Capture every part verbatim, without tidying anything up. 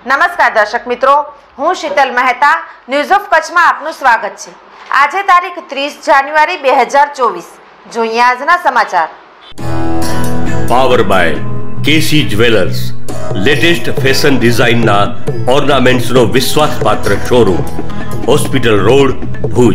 નમસ્કાર દર્શક મિત્રો, હું શીતલ મહેતા ન્યૂઝ ઓફ કચ્છમાં આપનું સ્વાગત છે। આજે તારીખ ત્રીસ જાન્યુઆરી બે હજાર ચોવીસ। જોઈએ આજના સમાચાર। Power by KC jewellers, latest fashion ડિઝાઇનના ઓર્નામેન્ટ્સનો વિશ્વાસપાત્ર showroom, hospital road, Bhuj.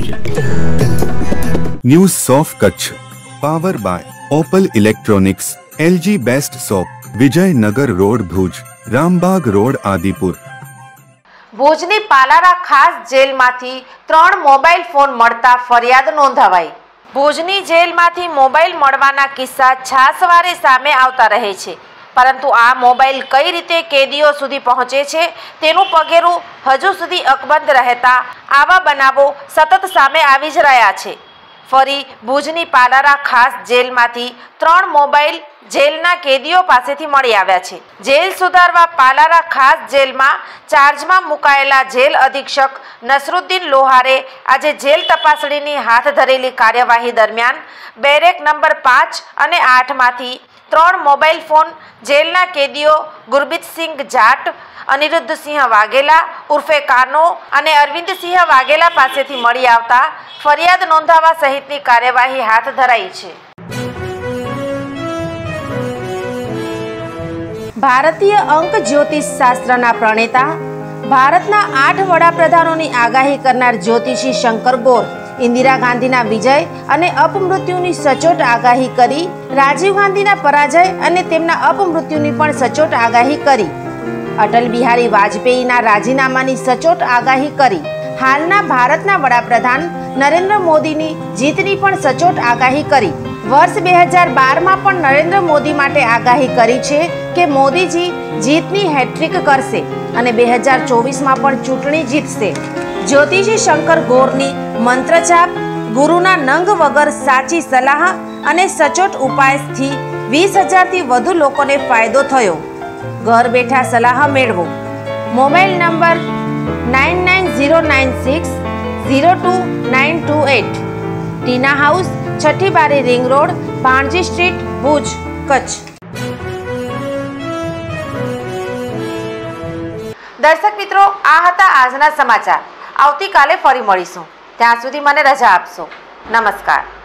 News of Kutch power by Opal electronics, LG best shop, Vijaynagar road, Bhuj, Rambagh road, Adipur. ભુજની પાલારા ખાસ જેલમાંથી ત્રણ મોબાઈલ ફોન મળતા ફરિયાદ નોંધાવાઈ। ભુજની જેલમાંથી મોબાઈલ મળવાના કિસ્સા છાસવારે સામે આવતા રહે છે, પરંતુ આ મોબાઈલ કઈ રીતે કેદીઓ સુધી પહોંચે છે તેનું પગેરું હજુ સુધી અકબંધ રહેતા આવા બનાવો સતત સામે આવી જ રહ્યા છે। ફરી ભુજની પાલારા ખાસ જેલમાંથી ત્રણ મોબાઈલ જેલના કેદીઓ પાસેથી મળી આવ્યા છે। જેલ સુધારવા પાલારા ખાસ જેલમાં ચાર્જમાં મુકાયેલા જેલ અધિક્ષક નસરુદ્દીન લોહારે આજે જેલ તપાસણીની હાથ ધરેલી કાર્યવાહી દરમિયાન બેરેક નંબર પાંચ અને આઠમાંથી ત્રણ મોબાઈલ ફોન જેલના કેદીઓ ગુરબીતસિંહ જાટ, અનિરુદ્ધસિંહ વાઘેલા ઉર્ફે કાનો અને અરવિંદસિંહ વાઘેલા પાસેથી મળી આવતા ફરિયાદ નોંધાવા સહિતની કાર્યવાહી હાથ ધરાઈ છે। ભારતીય અંક જ્યોતિષ શાસ્ત્રના પ્રણેતા, ભારતના આઠ વડાપ્રધાનોની આગાહી કરનાર જ્યોતિષી શંકર ગોર ઇન્દિરા ગાંધીના વિજય અને અપમૃત્યુની સચોટ આગાહી કરી, રાજીવ ગાંધીના પરાજય અને તેમના અપમૃત્યુની પણ સચોટ આગાહી કરી, અટલ બિહારી વાજપેયીના રાજીનામાની સચોટ આગાહી કરી, હાલના ભારતના વડાપ્રધાન નરેન્દ્ર મોદીની જીતની પણ સચોટ આગાહી કરી। વર્ષ બે હજાર બારમાં પણ નરેન્દ્ર મોદી માટે આગાહી કરી છે કે મોદીજી જીતની હેટ્રિક કરશે અને બે હજાર ચોવીસમાં પણ ચૂંટણી જીતશે। જ્યોતિષી શંકર ગોરની મંત્રજાપ, ગુરુના નંગ વગર સાચી સલાહ અને સચોટ ઉપાયથી વીસ હજારથી વધુ લોકોને ફાયદો થયો। ઘર બેઠા સલાહ મેળવો। Mobile number nine nine zero nine six zero two nine two eight, Tina house, Chhathi Bari ring road, Bhanji street, Bhuj, Kutch. દર્શક મિત્રો, આ હતા આજના સમાચાર। આવતીકાલે ફરી મળીશું, ત્યાં સુધી મને રજા આપશો। નમસ્કાર।